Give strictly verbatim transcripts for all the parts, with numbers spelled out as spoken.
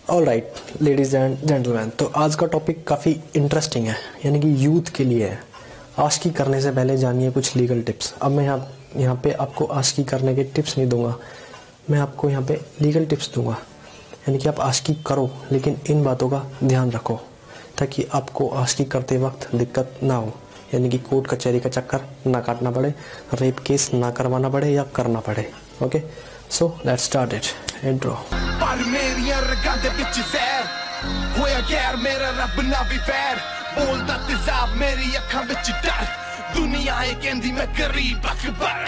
All right ladies and gentleman, तो आज का टॉपिक काफ़ी इंटरेस्टिंग है, यानी कि यूथ के लिए है। आशिकी करने से पहले जानिए कुछ लीगल टिप्स। अब मैं यहाँ यहाँ पे आपको आशिकी करने के टिप्स नहीं दूंगा, मैं आपको यहाँ पे लीगल टिप्स दूंगा। यानी कि आप आशिकी करो लेकिन इन बातों का ध्यान रखो ताकि आपको आशिकी करते वक्त दिक्कत ना हो, यानी कि कोर्ट कचहरी का चक्कर ना काटना पड़े, रेप केस ना करवाना पड़े या करना पड़े। Okay, so let's start it. Intro. पर मेरियां रगां दे विच ज़हर होया गैर, मेरा रब ना भी वैर, बोलदा तेज़ाब मेरी अखां विच डर, दुनिया ए कहंदी मैं गरीब Akbar.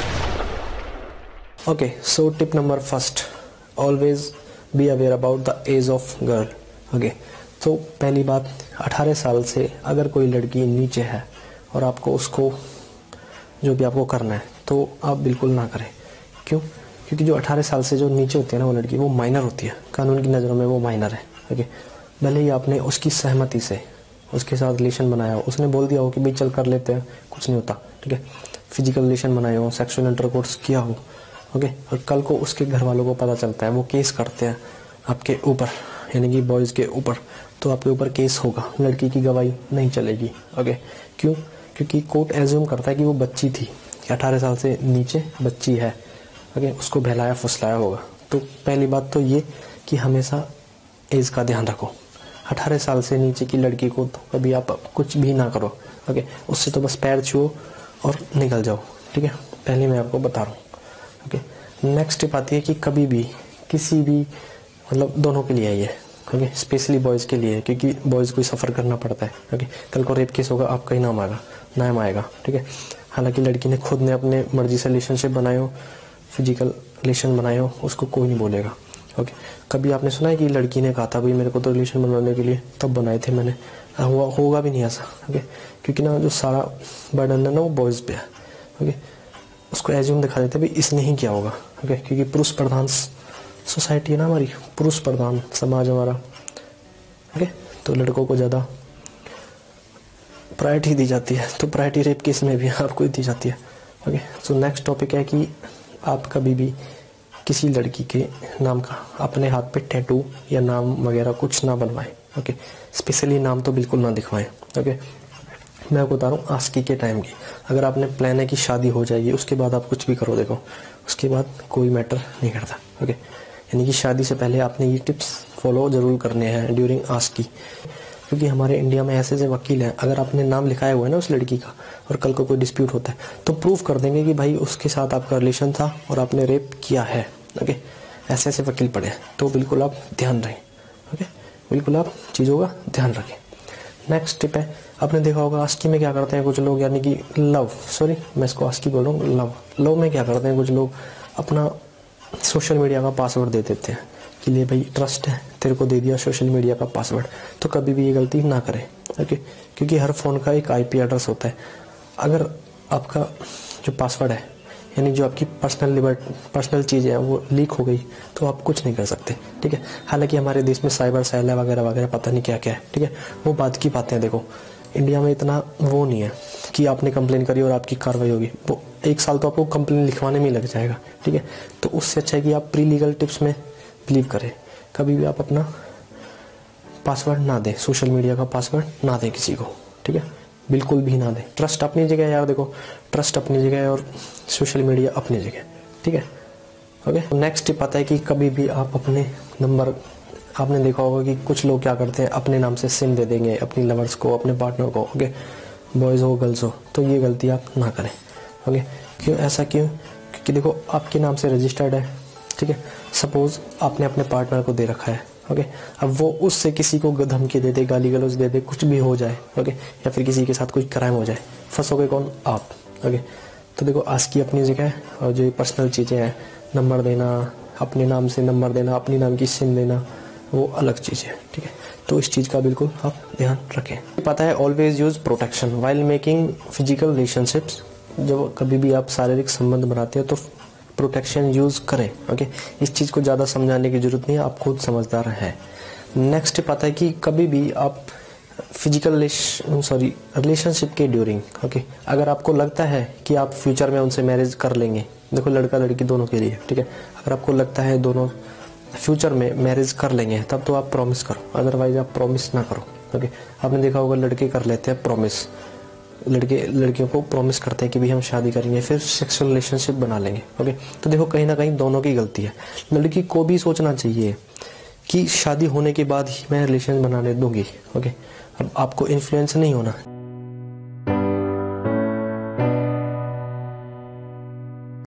Okay, so tip number first, always be aware about the age of girl. Okay, तो पहली बात, अठारह साल से अगर कोई लड़की नीचे है और आपको उसको जो भी आपको करना है तो आप बिल्कुल ना करें। क्यों? क्योंकि जो अठारह साल से जो नीचे होती है ना वो लड़की, वो माइनर होती है, कानून की नज़रों में वो माइनर है। ओके, भले ही आपने उसकी सहमति से उसके साथ रिलेशन बनाया हो, उसने बोल दिया हो कि भाई चल कर लेते हैं, कुछ नहीं होता, ठीक है, फिजिकल रिलेशन बनाए हो, सेक्सुअल इंटरकोर्स किया हो, ओके, और कल को उसके घर वालों को पता चलता है, वो केस करते हैं आपके ऊपर, यानी कि बॉयज़ के ऊपर, तो आपके ऊपर केस होगा, लड़की की गवाही नहीं चलेगी। ओके, क्यों? क्योंकि कोर्ट एज्यूम करता है कि वो बच्ची थी, अठारह साल से नीचे बच्ची है। ओके, उसको बहलाया फुसलाया होगा। तो पहली बात तो ये कि हमेशा एज का ध्यान रखो। अठारह साल से नीचे की लड़की को तो कभी आप कुछ भी ना करो। ओके, उससे तो बस पैर छुओ और निकल जाओ, ठीक है, पहले मैं आपको बता रहा हूँ। ओके, नेक्स्ट टिप आती है कि कभी भी किसी भी, मतलब दोनों के लिए है ये, ओके, स्पेशली बॉयज़ के लिए, क्योंकि बॉयज़ को सफ़र करना पड़ता है। ओके, कल को रेप केस होगा, आपका ही नाम आएगा, नाम आएगा, ठीक है। हालांकि लड़की ने खुद ने अपने मर्जी से रिलेशनशिप बनाए हो, फिजिकल रिलेशन बनाए हो, उसको कोई नहीं बोलेगा। ओके, कभी आपने सुना है कि लड़की ने कहा था भाई मेरे को तो रिलेशन बनाने के लिए तब बनाए थे मैंने, हुआ होगा भी नहीं ऐसा। ओके, क्योंकि ना जो सारा बर्डन है ना वो बॉयज़ पे है। ओके, उसको एज्यूम दिखा देते भाई इसने ही किया होगा। ओके, क्योंकि पुरुष प्रधान सोसाइटी है ना हमारी, पुरुष प्रधान समाज हमारा। ओके, तो लड़कों को ज़्यादा प्रायोरिटी दी जाती है, तो प्रायोरिटी रेप केस में भी आपको दी जाती है। ओके, सो नेक्स्ट टॉपिक है कि आप कभी भी किसी लड़की के नाम का अपने हाथ पे टैटू या नाम वगैरह कुछ ना बनवाएं। ओके, स्पेशली नाम तो बिल्कुल ना दिखवाएं। ओके, मैं आपको बता रहा हूँ आशिकी के टाइम की, अगर आपने प्लान है कि शादी हो जाएगी, उसके बाद आप कुछ भी करो, देखो उसके बाद कोई मैटर नहीं करता। ओके, यानी कि शादी से पहले आपने ये टिप्स फॉलो ज़रूर करने हैं ड्यूरिंग आशिकी, क्योंकि हमारे इंडिया में ऐसे ऐसे वकील हैं, अगर आपने नाम लिखाया हुआ है ना उस लड़की का और कल को कोई डिस्प्यूट होता है तो प्रूफ कर देंगे कि भाई उसके साथ आपका रिलेशन था और आपने रेप किया है। ओके, ऐसे ऐसे वकील पड़े हैं, तो बिल्कुल आप ध्यान रखें। ओके, बिल्कुल आप चीज़ों का ध्यान रखें। नेक्स्ट टिप है, आपने देखा होगा आशिकी में क्या करते हैं कुछ लोग, यानी कि लव, सॉरी मैं इसको आशिकी बोल रहा हूँ, लव लव में क्या करते हैं कुछ लोग, अपना सोशल मीडिया का पासवर्ड दे देते हैं कि लिए भाई ट्रस्ट है, तेरे को दे दिया सोशल मीडिया का पासवर्ड। तो कभी भी ये गलती ना करें। ओके, क्योंकि हर फ़ोन का एक आईपी एड्रेस होता है। अगर आपका जो पासवर्ड है, यानी जो आपकी पर्सनल लिबर्टी पर्सनल चीज़ें हैं वो लीक हो गई तो आप कुछ नहीं कर सकते, ठीक है। हालांकि हमारे देश में साइबर सेल है वगैरह वगैरह, पता नहीं क्या क्या है, ठीक है, वो बात की बातें हैं। देखो इंडिया में इतना वो नहीं है कि आपने कंप्लेन करी और आपकी कार्रवाई होगी, वो एक साल तो आपको कंप्लेन लिखवाने में ही लग जाएगा, ठीक है। तो उससे अच्छा है कि आप प्री लीगल टिप्स में बिलीव करें। कभी भी आप अपना पासवर्ड ना दें, सोशल मीडिया का पासवर्ड ना दें किसी को, ठीक है, बिल्कुल भी ना दें। ट्रस्ट अपनी जगह है यार, देखो ट्रस्ट अपनी जगह है और सोशल मीडिया अपनी जगह, ठीक है। ओके, नेक्स्ट टिप आता है कि कभी भी आप अपने नंबर, आपने देखा होगा कि कुछ लोग क्या करते हैं, अपने नाम से सिम दे देंगे अपनी लवर्स को, अपने पार्टनर को। ओके, बॉयज़ हो गर्ल्स हो, तो ये गलती आप ना करें। ओके, क्यों ऐसा क्यों? क्योंकि देखो आपके नाम से रजिस्टर्ड है, ठीक है, सपोज़ आपने अपने पार्टनर को दे रखा है। ओके, अब वो उससे किसी को धमकी दे दे, गाली गलौज दे दे, कुछ भी हो जाए, ओके, या फिर किसी के साथ कोई क्राइम हो जाए, फंसोगे कौन? आप। ओके, तो देखो आशिकी अपनी जगह है और जो पर्सनल चीज़ें हैं, नंबर देना, अपने नाम से नंबर देना, अपनी नाम की सिम देना, वो अलग चीज़ है, ठीक है। तो इस चीज़ का बिल्कुल आप ध्यान रखें। पता है always use protection while making physical relationships. जब कभी भी आप शारीरिक संबंध बनाते हो तो प्रोटेक्शन यूज़ करें। ओके, इस चीज़ को ज़्यादा समझाने की ज़रूरत नहीं है, आप खुद समझदार हैं। नेक्स्ट पता है कि कभी भी आप फिजिकल सॉरी रिलेशनशिप के ड्यूरिंग, ओके, अगर आपको लगता है कि आप फ्यूचर में उनसे मैरिज कर लेंगे, देखो लड़का लड़की दोनों के लिए, ठीक है, अगर आपको लगता है दोनों फ्यूचर में मैरिज कर लेंगे तब तो आप प्रॉमिस करो, अदरवाइज आप प्रॉमिस ना करो। ओके, आपने देखा होगा लड़के कर लेते हैं प्रॉमिस, लड़के लड़कियों को प्रॉमिस करते हैं कि भी हम शादी करेंगे, फिर सेक्सुअल रिलेशनशिप बना लेंगे। ओके, तो देखो कहीं ना कहीं दोनों की गलती है। लड़की को भी सोचना चाहिए कि शादी होने के बाद ही मैं रिलेशन बनाने दूंगी। ओके, अब आपको इन्फ्लुएंस नहीं होना।